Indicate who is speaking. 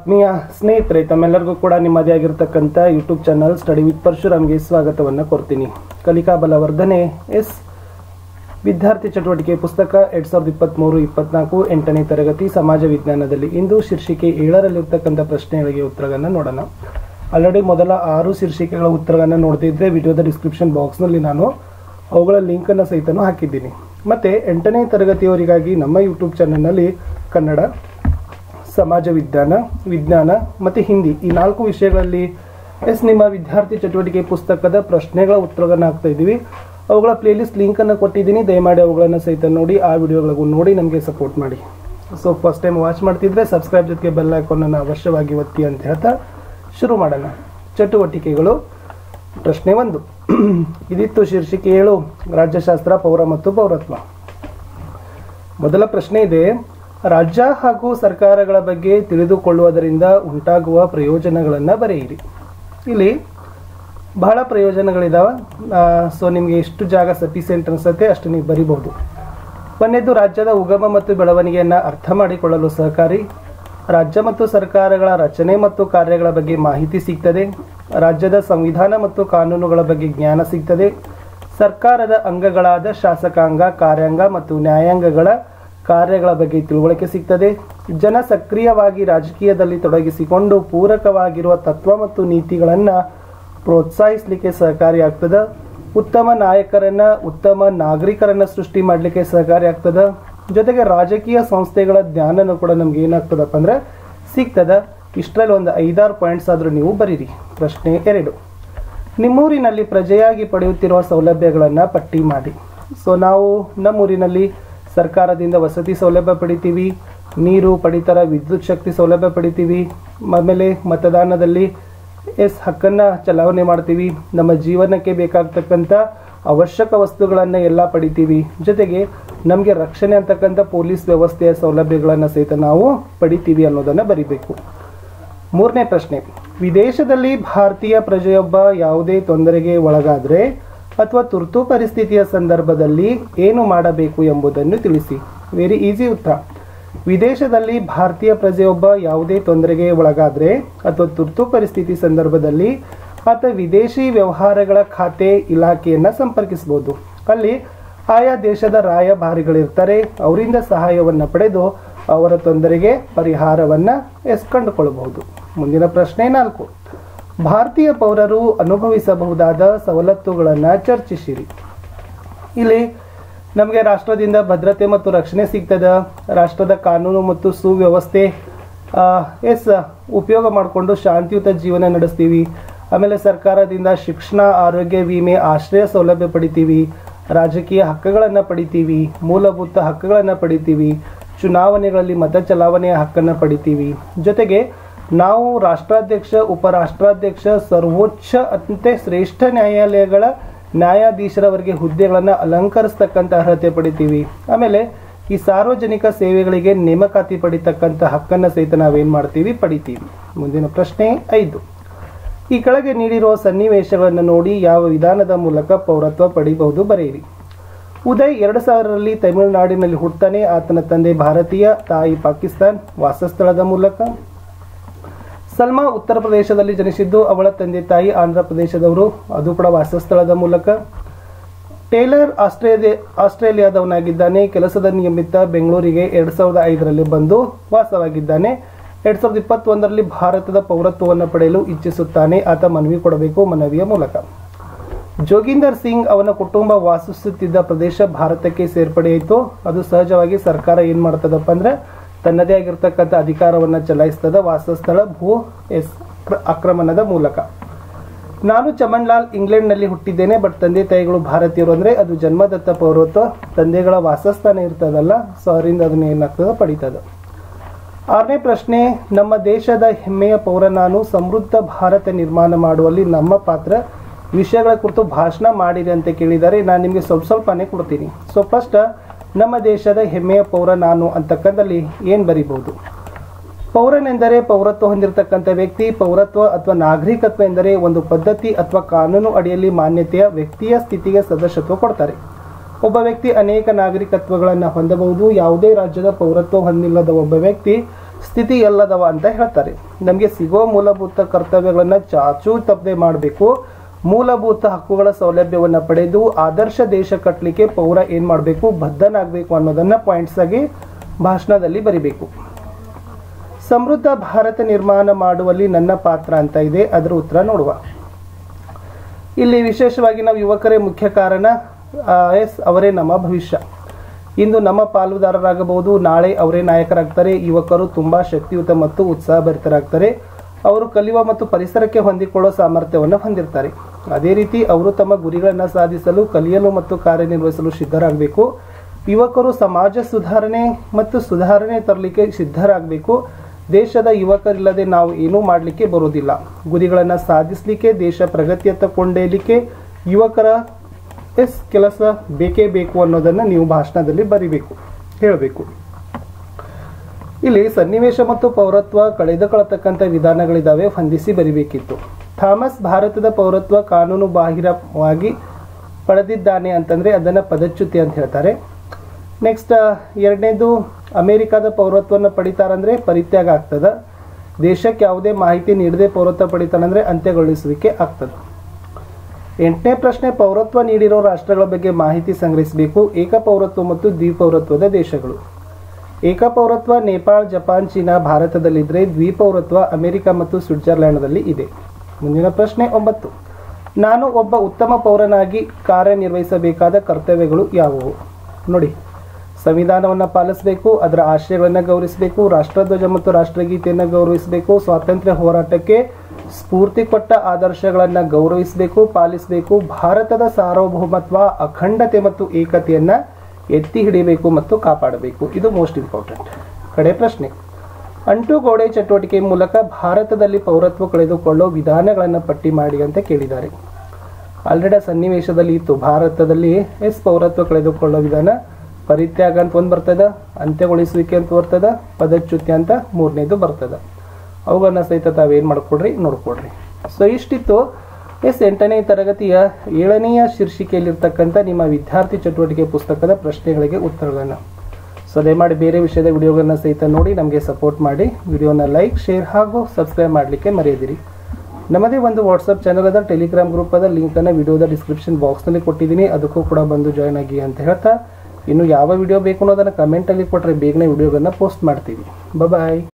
Speaker 1: ಆತ್ಮೀಯ ಸ್ನೇಹಿತರೆ, ತಮ್ಮೆಲ್ಲರಿಗೂ ಕೂಡ ನಿಮ್ಮದೇ ಆಗಿರತಕ್ಕಂಥ ಯೂಟ್ಯೂಬ್ ಚಾನಲ್ ಸ್ಟಡಿ ವಿತ್ ಪರಶುರಾಮ್ಗೆ ಸ್ವಾಗತವನ್ನು ಕೋರ್ತೀನಿ. ಕಲಿಕಾ ಬಲವರ್ಧನೆ ವಿದ್ಯಾರ್ಥಿ ಚಟುವಟಿಕೆ ಪುಸ್ತಕ 2023-24 8ನೇ ತರಗತಿ ಸಮಾಜ ವಿಜ್ಞಾನದಲ್ಲಿ ಇಂದು ಶೀರ್ಷಿಕೆ 7ರಲ್ಲಿರ್ತಕ್ಕಂಥ ಪ್ರಶ್ನೆಗಳಿಗೆ ಉತ್ತರಗಳನ್ನು ನೋಡೋಣ. ಆಲ್ರೆಡಿ ಮೊದಲ 6 ಶೀರ್ಷಿಕೆಗಳ ಉತ್ತರಗಳನ್ನು ನೋಡ್ತಿದ್ರೆ ವಿಡಿಯೋದ ಡಿಸ್ಕ್ರಿಪ್ಷನ್ ಬಾಕ್ಸ್ನಲ್ಲಿ ನಾನು ಅವುಗಳ ಲಿಂಕನ್ನು ಸಹಿತ ಹಾಕಿದ್ದೀನಿ. ಮತ್ತು 8ನೇ ತರಗತಿಯವರಿಗಾಗಿ ನಮ್ಮ ಯೂಟ್ಯೂಬ್ ಚಾನಲ್ನಲ್ಲಿ ಕನ್ನಡ, ಸಮಾಜ ವಿಜ್ಞಾನ ಮತ್ತು ಹಿಂದಿ ಈ 4 ವಿಷಯಗಳಲ್ಲಿ ನಿಮ್ಮ ವಿದ್ಯಾರ್ಥಿ ಚಟುವಟಿಕೆ ಪುಸ್ತಕದ ಪ್ರಶ್ನೆಗಳ ಉತ್ತರಗಳನ್ನು ಹಾಕ್ತಾ ಇದ್ದೀವಿ. ಅವುಗಳ ಪ್ಲೇಲಿಸ್ಟ್ ಲಿಂಕನ್ನು ಕೊಟ್ಟಿದ್ದೀನಿ. ದಯಮಾಡಿ ಅವುಗಳನ್ನು ಸಹಿತ ನೋಡಿ, ಆ ವಿಡಿಯೋಗಳಿಗೂ ನೋಡಿ ನಮಗೆ ಸಪೋರ್ಟ್ ಮಾಡಿ. ಸೊ ಫಸ್ಟ್ ಟೈಮ್ ವಾಚ್ ಮಾಡ್ತಿದ್ರೆ ಸಬ್ಸ್ಕ್ರೈಬ್ ಜೊತೆಗೆ ಬೆಲ್ ಐಕಾನನ್ನು ಅವಶ್ಯವಾಗಿ ಒತ್ತಿ ಅಂತ ಹೇಳ್ತಾ ಶುರು ಮಾಡೋಣ. ಚಟುವಟಿಕೆಗಳು. ಪ್ರಶ್ನೆ 1 ಇದಿತ್ತು ಶೀರ್ಷಿಕೆ 7 ರಾಜ್ಯಶಾಸ್ತ್ರ, ಪೌರ ಮತ್ತು ಪೌರತ್ವ. ಮೊದಲ ಪ್ರಶ್ನೆ ಇದೆ, ರಾಜ್ಯ ಹಾಗೂ ಸರ್ಕಾರಗಳ ಬಗ್ಗೆ ತಿಳಿದುಕೊಳ್ಳುವುದರಿಂದ ಉಂಟಾಗುವ ಪ್ರಯೋಜನಗಳನ್ನು ಬರೆಯಿರಿ. ಇಲ್ಲಿ ಬಹಳ ಪ್ರಯೋಜನಗಳಿದಾವೆ. ಸೊ ನಿಮಗೆ ಎಷ್ಟು ಜಾಗ ಸಫಿಸಿಯೆಂಟ್ ಅನಿಸುತ್ತೆ ಅಷ್ಟು ನೀವು ಬರಿಬಹುದು. ಒಂದನೇದು, ರಾಜ್ಯದ ಉಗಮ ಮತ್ತು ಬೆಳವಣಿಗೆಯನ್ನು ಅರ್ಥ ಮಾಡಿಕೊಳ್ಳಲು ಸಹಕಾರಿ. ರಾಜ್ಯ ಮತ್ತು ಸರ್ಕಾರಗಳ ರಚನೆ ಮತ್ತು ಕಾರ್ಯಗಳ ಬಗ್ಗೆ ಮಾಹಿತಿ ಸಿಗ್ತದೆ. ರಾಜ್ಯದ ಸಂವಿಧಾನ ಮತ್ತು ಕಾನೂನುಗಳ ಬಗ್ಗೆ ಜ್ಞಾನ ಸಿಗ್ತದೆ. ಸರ್ಕಾರದ ಅಂಗಗಳಾದ ಶಾಸಕಾಂಗ, ಕಾರ್ಯಾಂಗ ಮತ್ತು ನ್ಯಾಯಾಂಗಗಳ ಕಾರ್ಯಗಳ ಬಗ್ಗೆ ತಿಳುವಳಿಕೆ ಸಿಗ್ತದೆ. ಜನ ಸಕ್ರಿಯವಾಗಿ ರಾಜಕೀಯದಲ್ಲಿ ತೊಡಗಿಸಿಕೊಂಡು ಪೂರಕವಾಗಿರುವ ತತ್ವ ಮತ್ತು ನೀತಿಗಳನ್ನು ಪ್ರೋತ್ಸಾಹಿಸಲಿಕ್ಕೆ ಸಹಕಾರಿಯಾಗ್ತದೆ. ಉತ್ತಮ ನಾಯಕರನ್ನ, ಉತ್ತಮ ನಾಗರಿಕರನ್ನ ಸೃಷ್ಟಿ ಮಾಡಲಿಕ್ಕೆ ಸಹಕಾರಿಯಾಗ್ತದೆ. ಜೊತೆಗೆ ರಾಜಕೀಯ ಸಂಸ್ಥೆಗಳ ಜ್ಞಾನನೂ ಕೂಡ ನಮ್ಗೆ ಏನಾಗ್ತದಪ್ಪ ಅಂದ್ರೆ ಸಿಗ್ತದೆ. ಇಷ್ಟರಲ್ಲಿ ಒಂದು 5-6 ಪಾಯಿಂಟ್ಸ್ ಆದರೂ ನೀವು ಬರೀರಿ. ಪ್ರಶ್ನೆ 2, ನಿಮ್ಮೂರಿನಲ್ಲಿ ಪ್ರಜೆಯಾಗಿ ಪಡೆಯುತ್ತಿರುವ ಸೌಲಭ್ಯಗಳನ್ನು ಪಟ್ಟಿ ಮಾಡಿ. ಸೊ ನಾವು ನಮ್ಮೂರಿನಲ್ಲಿ ಸರ್ಕಾರದಿಂದ ವಸತಿ ಸೌಲಭ್ಯ ಪಡಿತೀವಿ, ನೀರು, ಪಡಿತರ, ವಿದ್ಯುತ್ ಶಕ್ತಿ ಸೌಲಭ್ಯ ಪಡಿತೀವಿ. ಆಮೇಲೆ ಮತದಾನದಲ್ಲಿ ಹಕ್ಕನ್ನು ಚಲಾವಣೆ ಮಾಡ್ತೀವಿ. ನಮ್ಮ ಜೀವನಕ್ಕೆ ಬೇಕಾಗ್ತಕ್ಕಂಥ ಅವಶ್ಯಕ ವಸ್ತುಗಳನ್ನು ಎಲ್ಲ ಪಡಿತೀವಿ. ಜೊತೆಗೆ ನಮಗೆ ರಕ್ಷಣೆ ಅಂತಕ್ಕಂಥ ಪೊಲೀಸ್ ವ್ಯವಸ್ಥೆಯ ಸೌಲಭ್ಯಗಳನ್ನು ಸಹಿತ ನಾವು ಪಡಿತೀವಿ ಅನ್ನೋದನ್ನು ಬರಿಬೇಕು. 3ನೇ ಪ್ರಶ್ನೆ, ವಿದೇಶದಲ್ಲಿ ಭಾರತೀಯ ಪ್ರಜೆಯೊಬ್ಬ ಯಾವುದೇ ತೊಂದರೆಗೆ ಒಳಗಾದರೆ ಅಥವಾ ತುರ್ತು ಪರಿಸ್ಥಿತಿಯ ಸಂದರ್ಭದಲ್ಲಿ ಏನು ಮಾಡಬೇಕು ಎಂಬುದನ್ನು ತಿಳಿಸಿ. ವೆರಿ ಈಸಿ ಉತ್ತರ. ವಿದೇಶದಲ್ಲಿ ಭಾರತೀಯ ಪ್ರಜೆಯೊಬ್ಬ ಯಾವುದೇ ತೊಂದರೆಗೆ ಒಳಗಾದರೆ ಅಥವಾ ತುರ್ತು ಪರಿಸ್ಥಿತಿ ಸಂದರ್ಭದಲ್ಲಿ ಆತ ವಿದೇಶಿ ವ್ಯವಹಾರಗಳ ಖಾತೆ ಇಲಾಖೆಯನ್ನು ಸಂಪರ್ಕಿಸಬಹುದು. ಅಲ್ಲಿ ಆಯಾ ದೇಶದ ರಾಯಭಾರಿಗಳಿರ್ತಾರೆ. ಅವರಿಂದ ಸಹಾಯವನ್ನು ಪಡೆದು ಅವರ ತೊಂದರೆಗೆ ಪರಿಹಾರವನ್ನು ಕಂಡುಕೊಳ್ಳಬಹುದು. ಮುಂದಿನ ಪ್ರಶ್ನೆ 4, ಭಾರತೀಯ ಪೌರರು ಅನುಭವಿಸಬಹುದಾದ ಸವಲತ್ತುಗಳನ್ನು ಚರ್ಚಿಸಿರಿ. ಇಲ್ಲಿ ನಮಗೆ ರಾಷ್ಟ್ರದಿಂದ ಭದ್ರತೆ ಮತ್ತು ರಕ್ಷಣೆ ಸಿಗ್ತದೆ. ರಾಷ್ಟ್ರದ ಕಾನೂನು ಮತ್ತು ಸುವ್ಯವಸ್ಥೆ ಉಪಯೋಗ ಮಾಡಿಕೊಂಡು ಶಾಂತಿಯುತ ಜೀವನ ನಡೆಸ್ತೀವಿ. ಆಮೇಲೆ ಸರ್ಕಾರದಿಂದ ಶಿಕ್ಷಣ, ಆರೋಗ್ಯ ವಿಮೆ, ಆಶ್ರಯ ಸೌಲಭ್ಯ ಪಡಿತೀವಿ. ರಾಜಕೀಯ ಹಕ್ಕುಗಳನ್ನು ಪಡಿತೀವಿ. ಮೂಲಭೂತ ಹಕ್ಕುಗಳನ್ನು ಪಡಿತೀವಿ. ಚುನಾವಣೆಗಳಲ್ಲಿ ಮತ ಚಲಾವಣೆಯ ಹಕ್ಕನ್ನು ಪಡಿತೀವಿ. ಜೊತೆಗೆ ನಾವು ರಾಷ್ಟ್ರಾಧ್ಯಕ್ಷ, ಉಪರಾಷ್ಟ್ರಾಧ್ಯಕ್ಷ, ಸರ್ವೋಚ್ಚ ಅಂತೆ ಶ್ರೇಷ್ಠ ನ್ಯಾಯಾಲಯಗಳ ನ್ಯಾಯಾಧೀಶರವರೆಗೆ ಹುದ್ದೆಗಳನ್ನು ಅಲಂಕರಿಸ್ತಕ್ಕಂಥ ಅರ್ಹತೆ ಪಡಿತೀವಿ. ಆಮೇಲೆ ಈ ಸಾರ್ವಜನಿಕ ಸೇವೆಗಳಿಗೆ ನೇಮಕಾತಿ ಪಡಿತಕ್ಕಂಥ ಹಕ್ಕನ್ನು ಸಹಿತ ನಾವೇನು ಮಾಡ್ತೀವಿ, ಪಡಿತೀವಿ. ಮುಂದಿನ ಪ್ರಶ್ನೆ 5, ಈ ಕೆಳಗೆ ನೀಡಿರುವ ಸನ್ನಿವೇಶಗಳನ್ನು ನೋಡಿ ಯಾವ ವಿಧಾನದ ಮೂಲಕ ಪೌರತ್ವ ಪಡೆಯಬಹುದು ಬರೆಯಿರಿ. ಉದಯ್ 2000ರಲ್ಲಿ ತಮಿಳುನಾಡಿನಲ್ಲಿ ಹುಟ್ಟುತ್ತಾನೆ. ಆತನ ತಂದೆ ಭಾರತೀಯ, ತಾಯಿ ಪಾಕಿಸ್ತಾನ್. ವಾಸಸ್ಥಳದ ಮೂಲಕ. ಸಲ್ಮಾ ಉತ್ತರ ಪ್ರದೇಶದಲ್ಲಿ ಜನಿಸಿದ್ದು. ಅವಳ ತಂದೆ ತಾಯಿ ಆಂಧ್ರ ಪ್ರದೇಶದವರು, ಅದು ಕೂಡ ವಾಸಸ್ಥಳದ ಮೂಲಕ. ಟೇಲರ್ ಆಸ್ಟ್ರೇಲಿಯಾದವನಾಗಿದ್ದಾನೆ. ಕೆಲಸದ ನಿಮಿತ್ತ ಬೆಂಗಳೂರಿಗೆ 2005ರಲ್ಲಿ ಬಂದು ವಾಸವಾಗಿದ್ದಾನೆ. 2021ರಲ್ಲಿ ಭಾರತದ ಪೌರತ್ವವನ್ನು ಪಡೆಯಲು ಇಚ್ಛಿಸುತ್ತಾನೆ. ಆತ ಮನವಿ ಕೊಡಬೇಕು, ಮನವಿಯ ಮೂಲಕ. ಜೋಗಿಂದರ್ ಸಿಂಗ್ ಅವನ ಕುಟುಂಬ ವಾಸಿಸುತ್ತಿದ್ದ ಪ್ರದೇಶ ಭಾರತಕ್ಕೆ ಸೇರ್ಪಡೆಯಾಯಿತು. ಅದು ಸಹಜವಾಗಿ ಸರ್ಕಾರ ಏನು ಮಾಡ್ತದಪ್ಪ ಅಂದ್ರೆ ತನ್ನದೇ ಆಗಿರ್ತಕ್ಕಂಥ ಅಧಿಕಾರವನ್ನು ಚಲಾಯಿಸ್ತದ ವಾಸಸ್ಥಳ ಭೂ ಆಕ್ರಮಣದ ಮೂಲಕ. ನಾನು ಚಮನ್ಲಾಲ್ ಇಂಗ್ಲೆಂಡ್ನಲ್ಲಿ ಹುಟ್ಟಿದ್ದೇನೆ. ಬಟ್ ತಂದೆ ತಾಯಿಗಳು ಭಾರತೀಯರು ಅಂದರೆ ಅದು ಜನ್ಮದತ್ತ ಪೌರತ್ವ. ತಂದೆಗಳ ವಾಸಸ್ಥಾನ ಇರ್ತದಲ್ಲ, ಸೊ ಅವರಿಂದ ಅದನ್ನು ಏನಾಗ್ತದೆ, ಪಡಿತದ. 6ನೇ ಪ್ರಶ್ನೆ, ನಮ್ಮ ದೇಶದ ಹೆಮ್ಮೆಯ ಪೌರ ನಾನು. ಸಮೃದ್ಧ ಭಾರತ ನಿರ್ಮಾಣ ಮಾಡುವಲ್ಲಿ ನಮ್ಮ ಪಾತ್ರ ವಿಷಯಗಳ ಕುರಿತು ಭಾಷಣ ಮಾಡಿರಿ ಅಂತ ಕೇಳಿದ್ದಾರೆ. ನಾನು ನಿಮಗೆ ಸ್ವಲ್ಪನೇ ಕೊಡ್ತೀನಿ. ಸೊ ಫಸ್ಟ್, ನಮ್ಮ ದೇಶದ ಹೆಮ್ಮೆಯ ಪೌರ ನಾನು ಅಂತಕ್ಕಂಥಲ್ಲಿ ಏನು ಬರಿಬಹುದು? ಪೌರನೆಂದರೆ ಪೌರತ್ವ ಹೊಂದಿರತಕ್ಕಂಥ ವ್ಯಕ್ತಿ. ಪೌರತ್ವ ಅಥವಾ ನಾಗರಿಕತ್ವ ಎಂದರೆ ಒಂದು ಪದ್ಧತಿ ಅಥವಾ ಕಾನೂನು ಅಡಿಯಲ್ಲಿ ಮಾನ್ಯತೆಯ ವ್ಯಕ್ತಿಯ ಸ್ಥಿತಿಗೆ ಸದಸ್ಯತ್ವ ಕೊಡ್ತಾರೆ. ಒಬ್ಬ ವ್ಯಕ್ತಿ ಅನೇಕ ನಾಗರಿಕತ್ವಗಳನ್ನು ಹೊಂದಬಹುದು. ಯಾವುದೇ ರಾಜ್ಯದ ಪೌರತ್ವ ಹೊಂದಿಲ್ಲದ ಒಬ್ಬ ವ್ಯಕ್ತಿ ಸ್ಥಿತಿ ಎಲ್ಲದವ ಅಂತ ಹೇಳ್ತಾರೆ. ನಮಗೆ ಸಿಗೋ ಮೂಲಭೂತ ಕರ್ತವ್ಯಗಳನ್ನು ಚಾಚೂ ತಪ್ಪದೆ ಮಾಡಬೇಕು. ಮೂಲಭೂತ ಹಕ್ಕುಗಳ ಸೌಲಭ್ಯವನ್ನು ಪಡೆದು ಆದರ್ಶ ದೇಶ ಕಟ್ಟಲಿಕ್ಕೆ ಪೌರ ಏನು ಮಾಡಬೇಕು, ಬದ್ಧನಾಗಬೇಕು ಅನ್ನೋದನ್ನ ಪಾಯಿಂಟ್ಸ್ ಆಗಿ ಭಾಷಣದಲ್ಲಿ ಬರಿಬೇಕು. ಸಮೃದ್ಧ ಭಾರತ ನಿರ್ಮಾಣ ಮಾಡುವಲ್ಲಿ ನನ್ನ ಪಾತ್ರ ಅಂತ ಇದೆ, ಅದರ ಉತ್ತರ ನೋಡುವ. ಇಲ್ಲಿ ವಿಶೇಷವಾಗಿ ನಾವು ಯುವಕರೇ ಮುಖ್ಯ ಕಾರಣ. ಅವರೇ ನಮ್ಮ ಭವಿಷ್ಯ. ಇಂದು ನಮ್ಮ ಪಾಲುದಾರರಾಗಬಹುದು, ನಾಳೆ ಅವರೇ ನಾಯಕರಾಗ್ತಾರೆ. ಯುವಕರು ತುಂಬಾ ಶಕ್ತಿಯುತ ಮತ್ತು ಉತ್ಸಾಹಭರಿತರಾಗ್ತಾರೆ. ಅವರು ಕಲಿಯುವ ಮತ್ತು ಪರಿಸರಕ್ಕೆ ಹೊಂದಿಕೊಳ್ಳುವ ಸಾಮರ್ಥ್ಯವನ್ನು ಹೊಂದಿರ್ತಾರೆ. ಅದೇ ರೀತಿ ಅವರು ತಮ್ಮ ಗುರಿಗಳನ್ನು ಸಾಧಿಸಲು, ಕಲಿಯಲು ಮತ್ತು ಕಾರ್ಯನಿರ್ವಹಿಸಲು ಸಿದ್ಧರಾಗಬೇಕು. ಯುವಕರು ಸಮಾಜ ಸುಧಾರಣೆ ತರಲಿಕ್ಕೆ ಸಿದ್ಧರಾಗಬೇಕು. ದೇಶದ ಯುವಕರಿಲ್ಲದೆ ನಾವು ಏನೂ ಮಾಡಲಿಕ್ಕೆ ಬರೋದಿಲ್ಲ. ಗುರಿಗಳನ್ನು ಸಾಧಿಸಲಿಕ್ಕೆ, ದೇಶ ಪ್ರಗತಿಯತ್ತ ಕೊಂಡೊಯ್ಯಲಿಕ್ಕೆ ಯುವಕರ ಕೆಲಸ ಬೇಕೇ ಬೇಕು ಅನ್ನೋದನ್ನು ನೀವು ಭಾಷಣದಲ್ಲಿ ಬರಿಬೇಕು, ಹೇಳಬೇಕು. ಇಲ್ಲಿ ಸನ್ನಿವೇಶ ಮತ್ತು ಪೌರತ್ವ ಕಳೆದುಕೊಳ್ಳತಕ್ಕಂಥ ವಿಧಾನಗಳಿದ್ದಾವೆ, ಹೊಂದಿಸಿ ಬರಿಬೇಕಿತ್ತು. ಥಾಮಸ್ ಭಾರತದ ಪೌರತ್ವ ಕಾನೂನು ಬಾಹಿರವಾಗಿ ಪಡೆದಿದ್ದಾನೆ ಅಂತಂದ್ರೆ ಅದನ್ನು ಪದಚ್ಯುತಿ ಅಂತ ಹೇಳ್ತಾರೆ. ನೆಕ್ಸ್ಟ್ ಎರಡನೇದು, ಅಮೆರಿಕದ ಪೌರತ್ವವನ್ನು ಪಡಿತಾರಂದ್ರೆ ಪರಿತ್ಯಾಗ ಆಗ್ತದ. ದೇಶಕ್ಕೆ ಯಾವುದೇ ಮಾಹಿತಿ ನೀಡದೆ ಪೌರತ್ವ ಪಡಿತಾನಂದ್ರೆ ಅಂತ್ಯಗೊಳಿಸುವಿಕೆ ಆಗ್ತದೆ. 8ನೇ ಪ್ರಶ್ನೆ, ಪೌರತ್ವ ನೀಡಿರೋ ರಾಷ್ಟ್ರಗಳ ಬಗ್ಗೆ ಮಾಹಿತಿ ಸಂಗ್ರಹಿಸಬೇಕು. ಏಕಪೌರತ್ವ ಮತ್ತು ದ್ವಿಪೌರತ್ವದ ದೇಶಗಳು. ಏಕಪೌರತ್ವ ನೇಪಾಳ, ಜಪಾನ್, ಚೀನಾ ಭಾರತದಲ್ಲಿದ್ದರೆ ದ್ವಿಪೌರತ್ವ ಅಮೆರಿಕ ಮತ್ತು ಸ್ವಿಟ್ಜರ್ಲ್ಯಾಂಡ್ನಲ್ಲಿ ಇದೆ. ಮುಂದಿನ ಪ್ರಶ್ನೆ 9, ನಾನು ಒಬ್ಬ ಉತ್ತಮ ಪೌರನಾಗಿ ಕಾರ್ಯನಿರ್ವಹಿಸಬೇಕಾದ ಕರ್ತವ್ಯಗಳು ಯಾವುವು? ನೋಡಿ, ಸಂವಿಧಾನವನ್ನು ಪಾಲಿಸಬೇಕು, ಅದರ ಆಶಯಗಳನ್ನು ಗೌರವಿಸಬೇಕು, ರಾಷ್ಟ್ರಧ್ವಜ ಮತ್ತು ರಾಷ್ಟ್ರಗೀತೆಯನ್ನು ಗೌರವಿಸಬೇಕು, ಸ್ವಾತಂತ್ರ್ಯ ಹೋರಾಟಕ್ಕೆ ಸ್ಫೂರ್ತಿ ಕೊಟ್ಟ ಆದರ್ಶಗಳನ್ನು ಗೌರವಿಸಬೇಕು, ಪಾಲಿಸಬೇಕು, ಭಾರತದ ಸಾರ್ವಭೌಮತ್ವ, ಅಖಂಡತೆ ಮತ್ತು ಏಕತೆಯನ್ನು ಎತ್ತಿ ಹಿಡಿಯಬೇಕು ಮತ್ತು ಕಾಪಾಡಬೇಕು. ಇದು ಮೋಸ್ಟ್ ಇಂಪಾರ್ಟೆಂಟ್. ಕಡೆ ಪ್ರಶ್ನೆ, ಅಂಟುಗೋಡೆ ಚಟುವಟಿಕೆ ಮೂಲಕ ಭಾರತದಲ್ಲಿ ಪೌರತ್ವ ಕಳೆದುಕೊಳ್ಳೋ ವಿಧಾನಗಳನ್ನು ಪಟ್ಟಿ ಮಾಡಿ ಅಂತ ಕೇಳಿದ್ದಾರೆ. ಆಲ್ರೆಡಿ ಸನ್ನಿವೇಶದಲ್ಲಿ ಇತ್ತು. ಭಾರತದಲ್ಲಿ ಪೌರತ್ವ ಕಳೆದುಕೊಳ್ಳೋ ವಿಧಾನ ಪರಿತ್ಯಾಗ ಅಂತ ಒಂದು ಬರ್ತದ, ಅಂತ್ಯಗೊಳಿಸುವಿಕೆ ಅಂತ ಬರ್ತದ, ಪದಚ್ಯುತಿ ಅಂತ ಮೂರನೇದು ಬರ್ತದ. ಅವುಗಳನ್ನ ಸಹಿತ ತಾವೇನು ಮಾಡ್ಕೊಡ್ರಿ, ನೋಡ್ಕೊಡ್ರಿ. ಸೊ ಇಷ್ಟಿತ್ತು 8ನೇ ತರಗತಿಯ 7ನೆಯ ಶೀರ್ಷಿಕೆಯಲ್ಲಿರ್ತಕ್ಕಂಥ ನಿಮ್ಮ ವಿದ್ಯಾರ್ಥಿ ಚಟುವಟಿಕೆ ಪುಸ್ತಕದ ಪ್ರಶ್ನೆಗಳಿಗೆ ಉತ್ತರಗಳನ್ನು. ಸೊ ದಯಮಾಡಿ ಬೇರೆ ವಿಷಯದ ವಿಡಿಯೋಗಳನ್ನ ಸಹಿತ ನೋಡಿ ನಮಗೆ ಸಪೋರ್ಟ್ ಮಾಡಿ. ವಿಡಿಯೋನ ಲೈಕ್, ಶೇರ್ ಹಾಗೂ ಸಬ್ಸ್ಕ್ರೈಬ್ ಮಾಡಲಿಕ್ಕೆ ಮರೆಯದಿರಿ. ನಮ್ಮದೇ ಒಂದು ವಾಟ್ಸಪ್ ಚಾನಲ್ ಅದ, ಟೆಲಿಗ್ರಾಮ್ ಗ್ರೂಪ್ ಅದ, ಲಿಂಕನ್ನು ವಿಡಿಯೋದ ಡಿಸ್ಕ್ರಿಪ್ಷನ್ ಬಾಕ್ಸ್ನಲ್ಲಿ ಕೊಟ್ಟಿದ್ದೀನಿ. ಅದಕ್ಕೂ ಕೂಡ ಬಂದು ಜಾಯ್ನ್ ಆಗಿ ಅಂತ ಹೇಳ್ತಾ, ಇನ್ನು ಯಾವ ವಿಡಿಯೋ ಬೇಕು ಅನ್ನೋದನ್ನು ಕಮೆಂಟಲ್ಲಿ ಕೊಟ್ಟರೆ ಬೇಗನೆ ವಿಡಿಯೋಗಳನ್ನ ಪೋಸ್ಟ್ ಮಾಡ್ತೀವಿ. ಬಾಯ್.